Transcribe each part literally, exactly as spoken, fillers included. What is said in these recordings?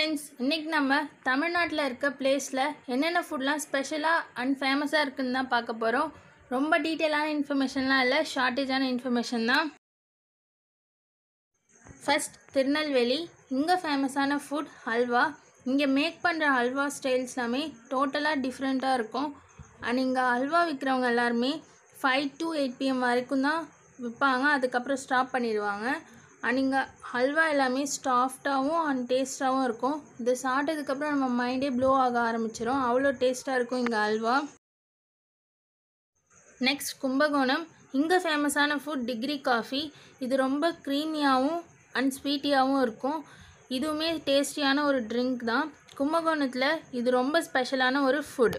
Friends, இன்னைக்கு நம்ம தமிழ்நாட்டில் இருக்க பிளேஸில் என்னென்ன ஃபுட்லாம் ஸ்பெஷலாக அண்ட் ஃபேமஸாக இருக்குன்னு தான் பார்க்க போகிறோம். ரொம்ப டீட்டெயிலான இன்ஃபர்மேஷன்லாம் இல்லை, ஷார்ட்டேஜான இன்ஃபர்மேஷன் தான். ஃபர்ஸ்ட், திருநெல்வேலி. இங்கே ஃபேமஸான ஃபுட் ஹல்வா. இங்கே மேக் பண்ணுற ஹல்வா ஸ்டைல்ஸ் எல்லாமே டோட்டலாக டிஃப்ரெண்ட்டாக இருக்கும். அண்ட் இங்கே ஹல்வா விற்கிறவங்க எல்லாருமே ஃபைவ் டு எயிட் பிஎம் வரைக்கும் தான் விற்பாங்க, அதுக்கப்புறம் ஸ்டாப் பண்ணிடுவாங்க. அண்ட் இங்கே ஹல்வா எல்லாமே சாஃப்டாகவும் அண்ட் டேஸ்ட்டாகவும் இருக்கும். இது சாப்பிட்டதுக்கப்புறம் நம்ம மைண்டே ப்ளோ ஆக ஆரம்பிச்சிடும், அவ்வளோ டேஸ்ட்டாக இருக்கும் இங்கே ஹல்வா. நெக்ஸ்ட், கும்பகோணம். இங்கே ஃபேமஸான ஃபுட் டிகிரி காஃபி. இது ரொம்ப க்ரீமியாகவும் அண்ட் ஸ்வீட்டியாகவும் இருக்கும். இதுவுமே டேஸ்டியான ஒரு ட்ரிங்க் தான். கும்பகோணத்தில் இது ரொம்ப ஸ்பெஷலான ஒரு ஃபுட்.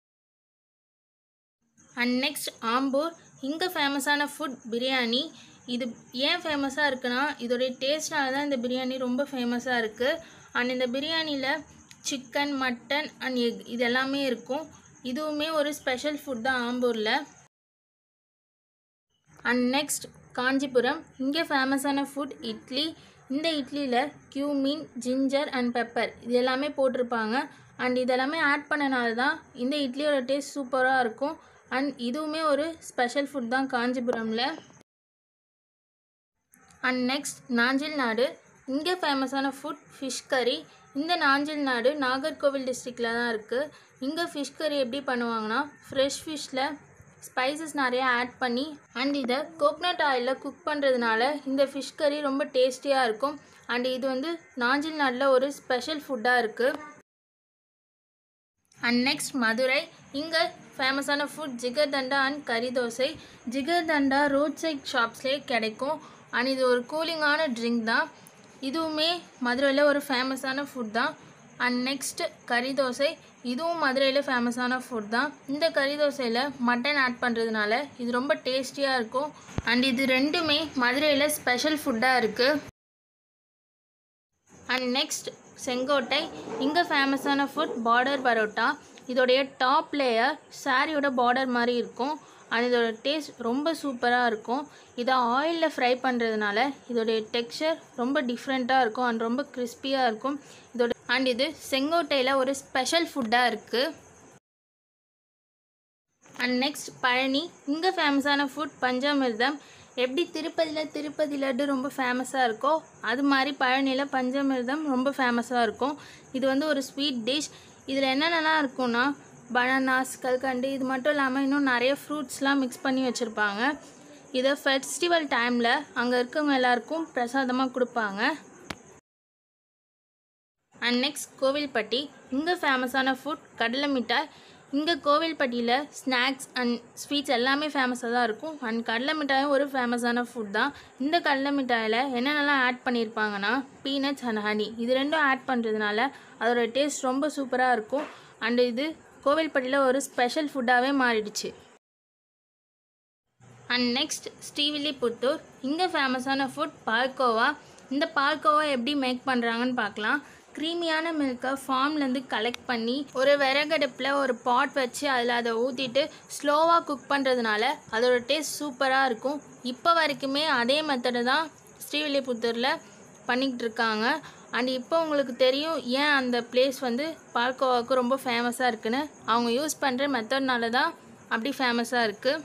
And next, Ambur. இங்கே ஃபேமஸான ஃபுட் பிரியாணி. இது ஏன் ஃபேமஸாக இருக்குன்னா, இதோடைய டேஸ்ட்னால தான் இந்த பிரியாணி ரொம்ப ஃபேமஸாக இருக்குது. அண்ட் இந்த பிரியாணியில் சிக்கன், மட்டன் அண்ட் எக் இது எல்லாமே இருக்கும். இதுவுமே ஒரு ஸ்பெஷல் ஃபுட் தான் ஆம்பூரில். And next, Kanchipuram. இங்கே ஃபேமஸான ஃபுட் இட்லி. இந்த இட்லியில் கியூமீன், ஜிஞ்சர் அண்ட் பெப்பர் இது எல்லாமே போட்டிருப்பாங்க. அண்ட் இதெல்லாமே ஆட் பண்ணனால தான் இந்த இட்லியோட டேஸ்ட் சூப்பராக இருக்கும். அண்ட் இதுவுமே ஒரு ஸ்பெஷல் ஃபுட் தான் காஞ்சிபுரமில். அண்ட் நெக்ஸ்ட், நாஞ்சில் நாடு. இங்கே ஃபேமஸான ஃபுட் ஃபிஷ் கறி. இந்த நாஞ்சில் நாடு நாகர்கோவில் டிஸ்ட்ரிக்டில் தான் இருக்குது. இங்கே ஃபிஷ் கறி எப்படி பண்ணுவாங்கன்னா, ஃப்ரெஷ் ஃபிஷ்ஷில் ஸ்பைசஸ் நிறையா ஆட் பண்ணி அண்ட் இதை கோகனட் ஆயிலில் குக் பண்ணுறதுனால இந்த ஃபிஷ் கறி ரொம்ப டேஸ்டியாக இருக்கும். அண்ட் இது வந்து நாஞ்சில் நாடில் ஒரு ஸ்பெஷல் ஃபுட்டாக இருக்குது. And next, Madurai. இங்கே ஃபேமஸான ஃபுட் ஜிகர்தண்டா அண்ட் கறி தோசை. ஜிகர்தண்டா ரோட் சைட் ஷாப்ஸ்லேயே கிடைக்கும். அண்ட் இது ஒரு கூலிங்கான ட்ரிங்க் தான். இதுவுமே மதுரையில் ஒரு ஃபேமஸான ஃபுட் தான். அண்ட் நெக்ஸ்ட்டு, கறி தோசை. இதுவும் மதுரையில் ஃபேமஸான ஃபுட் தான். இந்த கறி தோசையில் மட்டன் ஆட் பண்ணுறதுனால இது ரொம்ப டேஸ்டியாக இருக்கும். அண்ட் இது ரெண்டுமே மதுரையில் ஸ்பெஷல் ஃபுட்டாக இருக்குது. And next, Sengottai. இங்கே ஃபேமஸான ஃபுட் பார்டர் பரோட்டா. இதோடைய டாப் லேயர் சாரியோட பார்டர் மாதிரி இருக்கும். அண்ட் இதோட டேஸ்ட் ரொம்ப சூப்பராக இருக்கும். இதை ஆயிலில் ஃப்ரை பண்ணுறதுனால இதோடைய டெக்ஸ்சர் ரொம்ப டிஃப்ரெண்ட்டாக இருக்கும் அண்ட் ரொம்ப கிறிஸ்பியாக இருக்கும். இதோட அண்ட் இது செங்கோட்டையில் ஒரு ஸ்பெஷல் ஃபுட்டாக இருக்குது. And next, Palani. இங்கே ஃபேமஸான ஃபுட் பஞ்சாமிர்தம். எப்படி திருப்பதியில் திருப்பதி லட்டு ரொம்ப ஃபேமஸாக இருக்கோ அது மாதிரி பழனியில் பஞ்சாமிர்தம் ரொம்ப ஃபேமஸாக இருக்கும். இது வந்து ஒரு ஸ்வீட் டிஷ். இதில் என்னென்னலாம் இருக்குன்னா, பனானாஸ், கல்கண்டு இது மட்டும் இல்லாமல் இன்னும் நிறைய ஃப்ரூட்ஸ்லாம் மிக்ஸ் பண்ணி வச்சுருப்பாங்க. இதை ஃபெஸ்டிவல் டைமில் அங்கே இருக்கவங்க எல்லாருக்கும் பிரசாதமாக கொடுப்பாங்க. And next, Kovilpatti. இங்கே ஃபேமஸான ஃபுட் கடலை மிட்டாய். இங்கே கோவில்பட்டியில் ஸ்நாக்ஸ் அண்ட் ஸ்வீட்ஸ் எல்லாமே ஃபேமஸாக தான் இருக்கும். அண்ட் கடலை மிட்டாயும் ஒரு ஃபேமஸான ஃபுட் தான். இந்த கடலை மிட்டாயில் என்னென்னலாம் ஆட் பண்ணியிருப்பாங்கன்னா, பீனட்ஸ் அண்ட் ஹனி இது ரெண்டும் ஆட் பண்ணுறதுனால அதோட டேஸ்ட் ரொம்ப சூப்பராக இருக்கும். அண்ட் இது கோவில்பட்டியில் ஒரு ஸ்பெஷல் ஃபுட்டாகவே மாறிடுச்சு. And next, Srivilliputhur. இங்கே ஃபேமஸான ஃபுட் பால்கோவா. இந்த பால்கோவா எப்படி மேக் பண்ணுறாங்கன்னு பார்க்கலாம். க்ரீமியான மில்கை ஃபார்ம்லேருந்து கலெக்ட் பண்ணி ஒரு விறகடுப்பில் ஒரு பாட் வச்சு அதில் அதை ஊற்றிட்டு ஸ்லோவாக குக் பண்ணுறதுனால அதோட டேஸ்ட் சூப்பராக இருக்கும். இப்போ வரைக்குமே அதே மெத்தடு தான் ஸ்ரீவில்லிபுத்தூரில் பண்ணிக்கிட்டு இருக்காங்க. அண்ட் இப்போ உங்களுக்கு தெரியும் ஏன் அந்த பிளேஸ் வந்து பால்கோவாவுக்கு ரொம்ப ஃபேமஸாக இருக்குன்னு. அவங்க யூஸ் பண்ணுற மெத்தட்னால தான் அப்படி ஃபேமஸாக இருக்குது.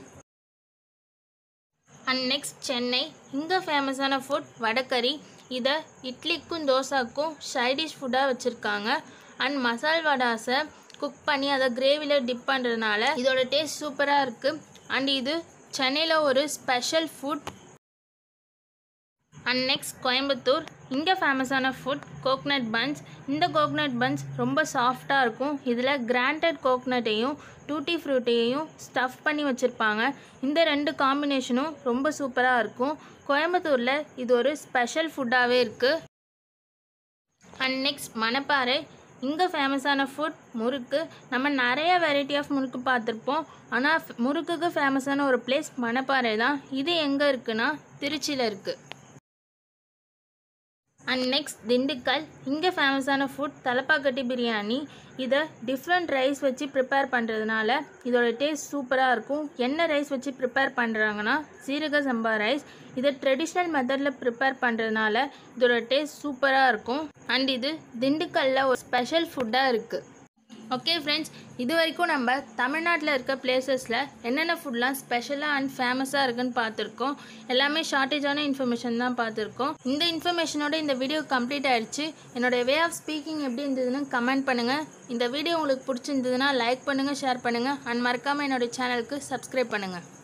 And next, Chennai. இங்கே ஃபேமஸான ஃபுட் வடைக்கறி. இதை இட்லிக்கும் தோசாக்கும் சைடிஷ் ஃபுட்டாக வச்சுருக்காங்க. அண்ட் மசால் வடாஸை குக் பண்ணி அதை கிரேவியில் டிப் பண்ணுறதுனால இதோட டேஸ்ட் சூப்பராக இருக்குது. அண்ட் இது சென்னையில் ஒரு special food. And next, Coimbatore. இங்கே ஃபேமஸான ஃபுட் கோக்னட் பன்ஸ். இந்த கோக்னட் பன்ஸ் ரொம்ப சாஃப்டாக இருக்கும். இதில் கிராண்டட் கோக்னட்டையும் டூட்டி ஃப்ரூட்டையும் ஸ்டஃப் பண்ணி வச்சுருப்பாங்க. இந்த ரெண்டு காம்பினேஷனும் ரொம்ப சூப்பராக இருக்கும். கோயம்புத்தூரில் இது ஒரு ஸ்பெஷல் ஃபுட்டாகவே இருக்குது. And next, Manapparai. இங்கே ஃபேமஸான ஃபுட் முறுக்கு. நம்ம நிறைய வெரைட்டி ஆஃப் முறுக்கு பார்த்துருப்போம். ஆனால் முறுக்குக்கு ஃபேமஸான ஒரு பிளேஸ் மணப்பாறை தான். இது எங்கே இருக்குன்னா, திருச்சியில் இருக்குது. And next Dindigul. இங்கே ஃபேமஸான ஃபுட் தலப்பாக்கட்டி பிரியாணி. இதை டிஃப்ரெண்ட் ரைஸ் வச்சு ப்ரிப்பேர் பண்ணுறதுனால இதோட டேஸ்ட் சூப்பராக இருக்கும். என்ன ரைஸ் வச்சு ப்ரிப்பேர் பண்ணுறாங்கன்னா சீரக சம்பா ரைஸ். இதை ட்ரெடிஷ்னல் மெத்தடில் ப்ரிப்பேர் பண்ணுறதுனால இதோட டேஸ்ட் சூப்பராக இருக்கும். அண்ட் இது திண்டுக்கல்லில் ஒரு ஸ்பெஷல் ஃபுட்டாக இருக்குது. ஓகே ஃப்ரெண்ட்ஸ், இது வரைக்கும் நம்ம தமிழ்நாட்டில் இருக்க பிளேசஸில் என்னென்ன ஃபுட்லாம் ஸ்பெஷலாக அண்ட் ஃபேமஸாக இருக்குன்னு பார்த்துருக்கோம். எல்லாமே ஷார்ட்டேஜான இன்ஃபர்மேஷன் தான் பார்த்துருக்கோம். இந்த இன்ஃபர்மேஷனோட இந்த வீடியோ கம்ப்ளீட் ஆகிடுச்சு. என்னோடய வே ஆஃப் ஸ்பீக்கிங் எப்படி இருந்ததுன்னு கமெண்ட் பண்ணுங்கள். இந்த வீடியோ உங்களுக்கு பிடிச்சிருந்ததுன்னா லைக் பண்ணுங்கள், ஷேர் பண்ணுங்கள் அண்ட் மறக்காமல் என்னோடய சேனலுக்கு சப்ஸ்கிரைப் பண்ணுங்கள்.